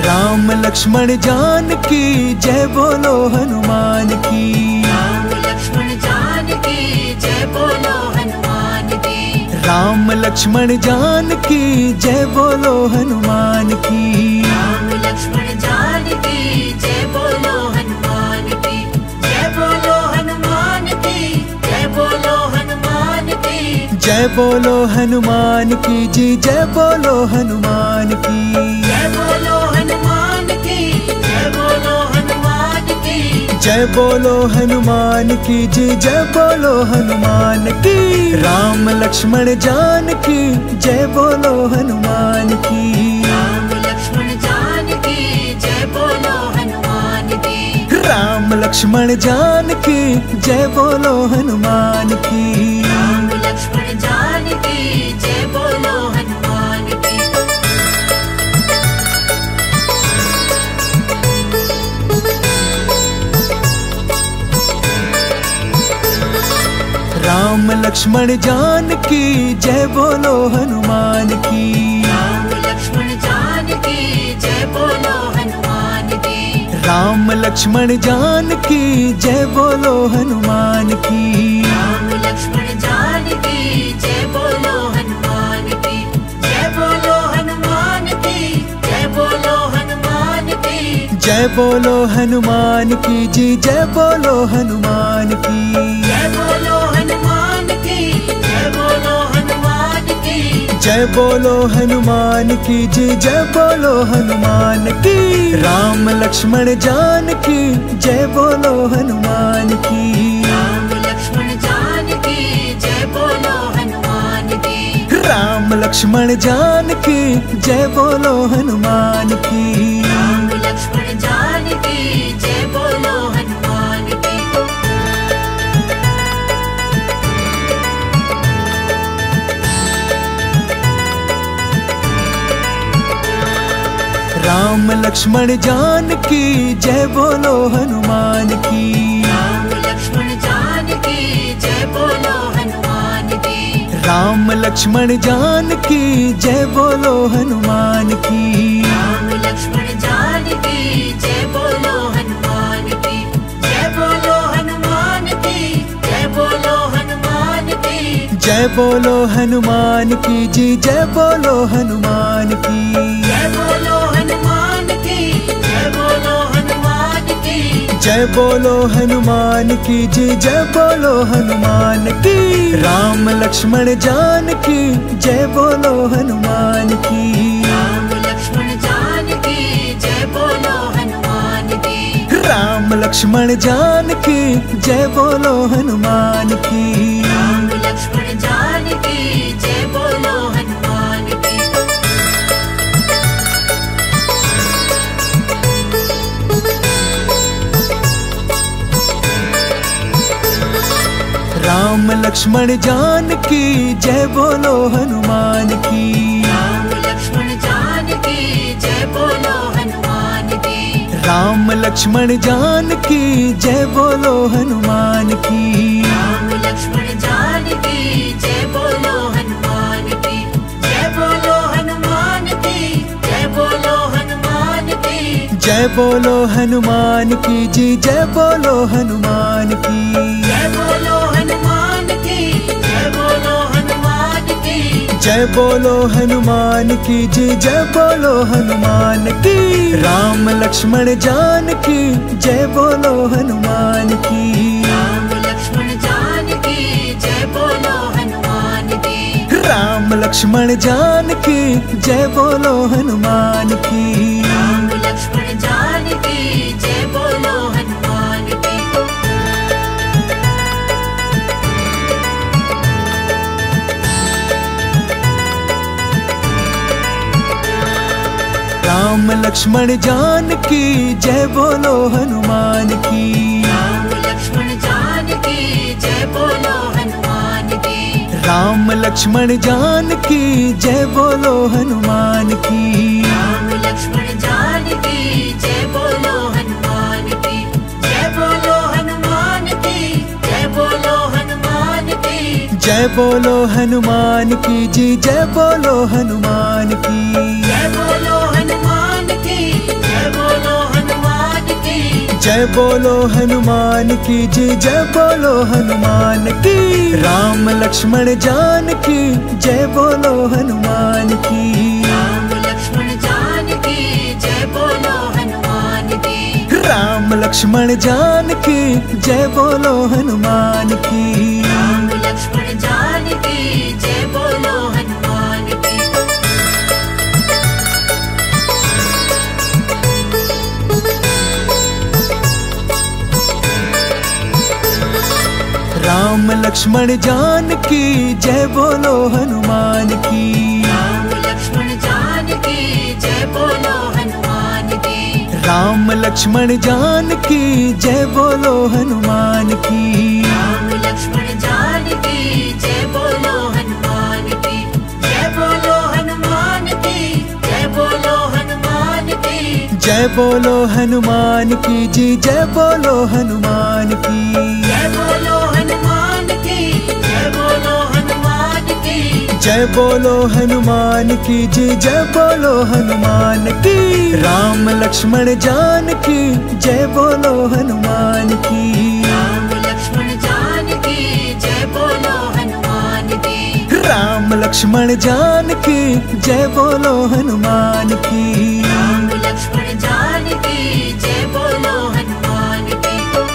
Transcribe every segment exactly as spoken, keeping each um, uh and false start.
राम लक्ष्मण जानकी जय बोलो हनुमान की। राम लक्ष्मण जानकी जय बोलो हनुमान की। राम लक्ष्मण जानकी जय बोलो हनुमान की। राम लक्ष्मण जानकी जय बोलो हनुमान की। जय बोलो हनुमान की। जय बोलो हनुमान की। जय बोलो हनुमान की जी जय बोलो हनुमान की। जय बोलो हनुमान की। जय बोलो हनुमान की। जय बोलो हनुमान की जी जय बोलो हनुमान की। राम लक्ष्मण जानकी जय बोलो हनुमान की। राम लक्ष्मण जानकी जय बोलो हनुमान की। राम लक्ष्मण जानकी जय बोलो हनुमान की। राम लक्ष्मण जानकी जय बोलो हनुमान की। राम लक्ष्मण जानकी जय बोलो हनुमान की। राम लक्ष्मण जानकी जय बोलो हनुमान की। राम लक्ष्मण जानकी जय बोलो हनुमान की। राम लक्ष्मण जानकी जय बोलो हनुमान की। जय बोलो हनुमान की। जय बोलो हनुमान की। जय बोलो हनुमान की जी जय बोलो हनुमान की। जय बोलो हनुमान की। जय बोलो हनुमान की। जय बोलो हनुमान की जी जय बोलो हनुमान की। राम लक्ष्मण जानकी जय बोलो हनुमान की। राम लक्ष्मण जानकी जय बोलो हनुमान की। राम लक्ष्मण जानकी जय बोलो हनुमान की। राम लक्ष्मण जानकी जय बोलो हनुमान की। राम लक्ष्मण जानकी जय बोलो हनुमान की। राम लक्ष्मण जानकी जय बोलो हनुमान की। राम लक्ष्मण जानकी जय बोलो हनुमान की। राम लक्ष्मण जानकी जय बोलो हनुमान की। जय बोलो हनुमान की। जय बोलो हनुमान की। जय बोलो हनुमान की जी जय बोलो हनुमान की। जय बोलो हनुमान की। जय बोलो हनुमान की। जय बोलो हनुमान की जी जय बोलो हनुमान की। राम लक्ष्मण जानकी जय बोलो हनुमान की। राम लक्ष्मण जानकी जय बोलो हनुमान की। राम लक्ष्मण जानकी जय बोलो हनुमान की। राम लक्ष्मण जानकी जय बोलो हनुमान की। राम लक्ष्मण जानकी जय बोलो हनुमान की। राम लक्ष्मण जानकी जय बोलो हनुमान की। राम लक्ष्मण जानकी जय बोलो हनुमान की। राम लक्ष्मण जानकी जय बोलो हनुमान की। जय बोलो हनुमान की। जय बोलो हनुमान की। जय बोलो हनुमान की जी जय बोलो हनुमान की। जय बोलो हनुमान की। जय बोलो हनुमान की। जय बोलो हनुमान की जी जय बोलो हनुमान की। राम लक्ष्मण जानकी जय बोलो हनुमान की। राम लक्ष्मण जानकी जय बोलो हनुमान की। राम लक्ष्मण जानकी जय बोलो हनुमान की। राम लक्ष्मण जानकी जय बोलो हनुमान की। राम लक्ष्मण जानकी जय बोलो हनुमान की। राम लक्ष्मण जानकी जय बोलो हनुमान की। राम लक्ष्मण जानकी जय बोलो हनुमान की। राम लक्ष्मण जानकी जय बोलो हनुमान की। जय बोलो हनुमान की। जय बोलो हनुमान की। जय बोलो हनुमान की जी जय बोलो हनुमान की। जय बोलो हनुमान की। जय बोलो हनुमान की जय, जय बोलो हनुमान की। राम लक्ष्मण जानकी जय बोलो हनुमान की। राम लक्ष्मण जानकी जय बोलो हनुमान की। राम लक्ष्मण जानकी जय बोलो हनुमान की। राम लक्ष्मण जानकी जय बोलो हनुमान की। राम लक्ष्मण जानकी जय बोलो हनुमान की। राम लक्ष्मण जानकी जय बोलो हनुमान की। राम लक्ष्मण जानकी जय बोलो हनुमान की। राम लक्ष्मण जानकी जय बोलो हनुमान की। जय बोलो हनुमान की जय बोलो हनुमान की। जय बोलो हनुमान की जी, जय बोलो हनुमान की। जय बोलो हनुमान की जय बोलो हनुमान की। जय बोलो हनुमान की जी, जय बोलो हनुमान की। राम लक्ष्मण जानकी जय बोलो हनुमान की। राम लक्ष्मण जानकी जय बोलो हनुमान की। राम लक्ष्मण जानकी जय बोलो हनुमान की। राम लक्ष्मण जानकी जय बोलो हनुमान की।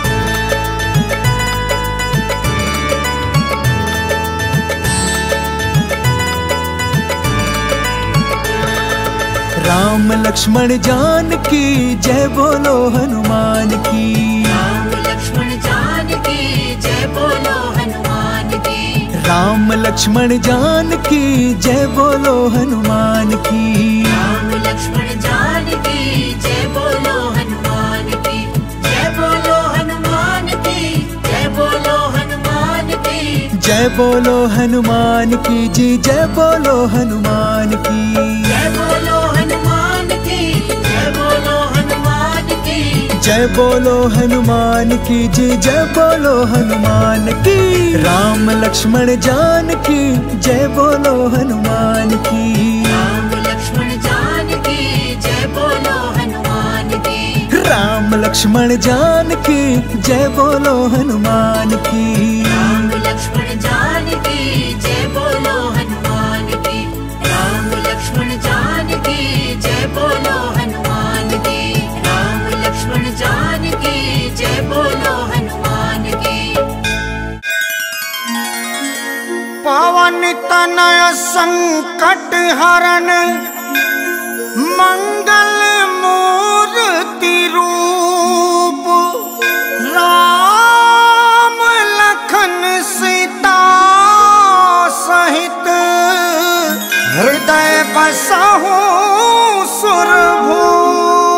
राम लक्ष्मण जानकी जय बोलो हनुमान की। राम लक्ष्मण जानकी जय बोलो हनुमान की। राम लक्ष्मण जानकी जय बोलो हनुमान की। राम लक्ष्मण जानकी जय बोलो हनुमान की। जय बोलो हनुमान की जय बोलो हनुमान की। जय बोलो हनुमान की जी, जय बोलो हनुमान की। जय बोलो हनुमान की जय बोलो हनुमान की। जय बोलो हनुमान की जी, जय बोलो हनुमान की। राम लक्ष्मण जानकी जय बोलो हनुमान की। राम लक्ष्मण जानकी जय बोलो हनुमान की। राम लक्ष्मण जानकी जय बोलो हनुमान की। राम लक्ष्मण जानकी जय बोलो हनुमान की। राम लक्ष्मण जानकी जय बोलो हनुमान की। राम लक्ष्मण जानकी जय बोलो हनुमान की। पवन तनय संकट हरण मंगल मूर्ति रूप। राम लखन सीता सहित हृदय बसहु सुरभूप।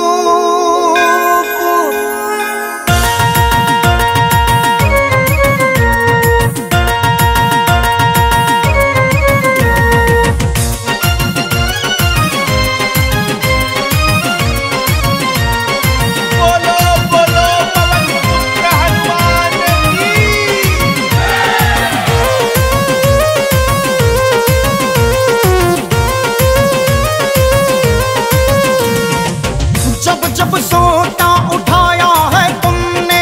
जब सोटा उठाया है तुमने,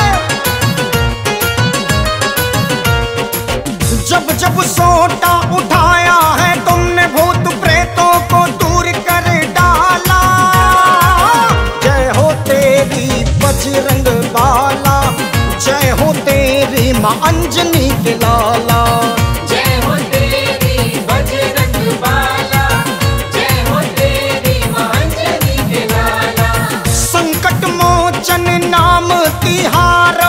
जब जब सोटा उठाया है तुमने, भूत प्रेतों को दूर कर डाला। जय हो तेरी बजरंग बाला, जय हो तेरी मां अंजनी के लाला। जय हो तेरी बजरंग बाला, जय हो तेरी मां अंजनी के लाला। संकट मोचन नाम तिहारो,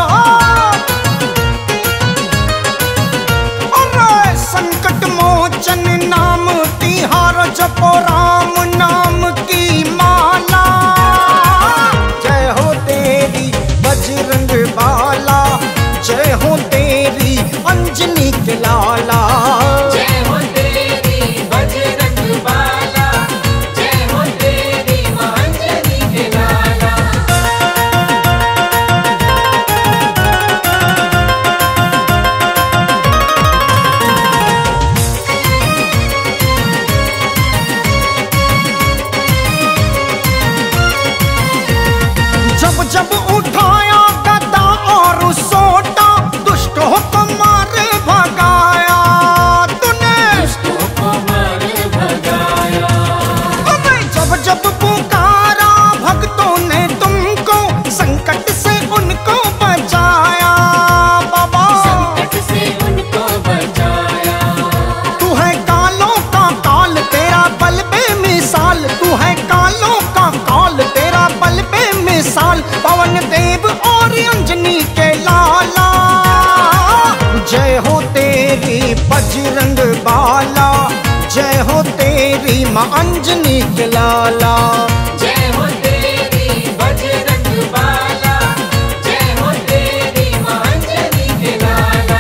अरे संकट मोचन नाम तिहारो, जपो राम नाम की माला। जय हो तेरी बजरंग बाला, जय हो तेरी अंजनी के लाला। जय हो तेरी बजरंग बाला, जय हो तेरी मां अंजनी के लाला। माँ अंजनी के लाला। जय हो तेरी बजरंग बाला, जय हो तेरी माँ अंजनी के लाला।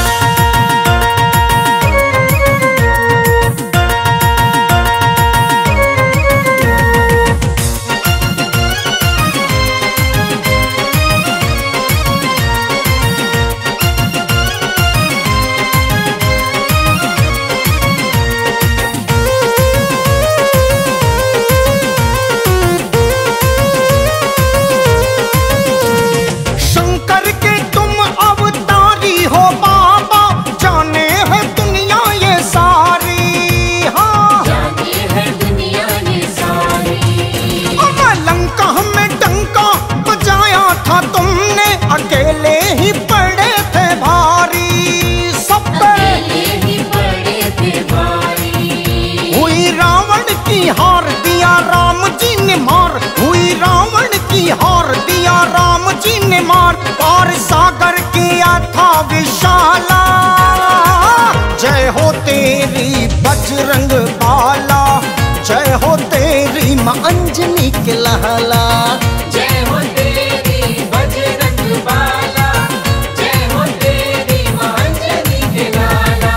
अकेले ही पड़े थे भारी, सब अकेले ही पड़े थे भारी। हुई रावण की हार, दिया राम जी ने मार। हुई रावण की हार, दिया राम जी ने मार। और सागर किया था विशाला, जय हो तेरी बजरंग बाला, जय हो तेरी माँ अंजनी के लाला। जय हो तेरी बजरंग बाला, जय हो तेरी माँ अंजनी के लाला।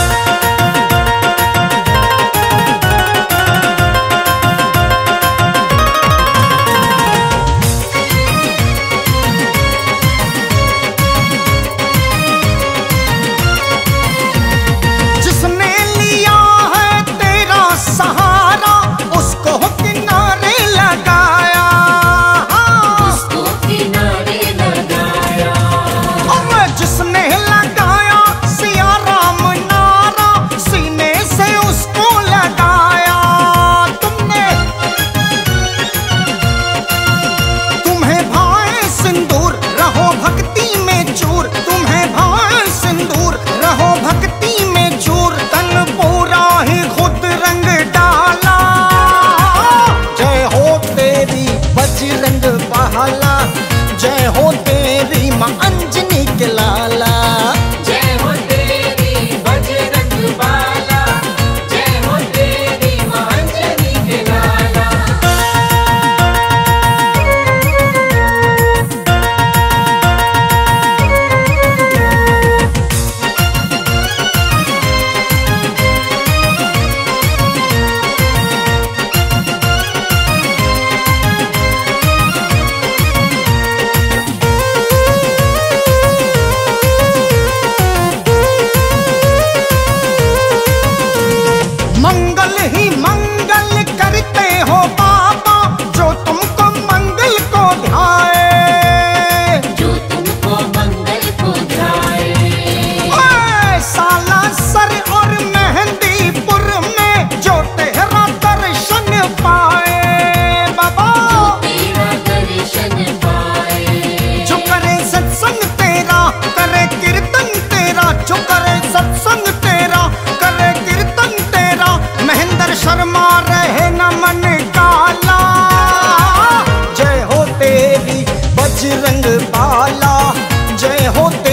जिसने लिया है तेरा सहारा, उसको किनारे लगाया, उसको किनारे लगाया। और जिसने लगाया सिया राम नारा, सीने से उसको लगाया। तुमने तुम्हें भाए सिंदूर, रहो भक्ति में चूर। तुम्हें भाए सिंदूर, रहो भक्ति में चूर। तन पूरा ही खुद रंग डाला, जय हो तेरी बजरंग बाला, जय हो तेरी माँ अंजनी के लाला। जय हो तेरी बजरंग बाला, जय हो तेरी माँ अंजनी के लाला। मंगल ही मंगल करते हो बाबा, जो तुमको मंगल को ध्याए। जो तुमको मंगल को ध्याए। ओए, सालासर और मेहंदीपुर में जो तेरा दर्शन पाए बाबा, जो तेरा दर्शन पाए। जो करे सत्संग तेरा, करे कीर्तन तेरा। जो करे सत्संग तेरा, करे कीर्तन तेरा। महेंद्र शर्मा रहे न मन काला, जय हो तेरी बजरंग बाला, जय हो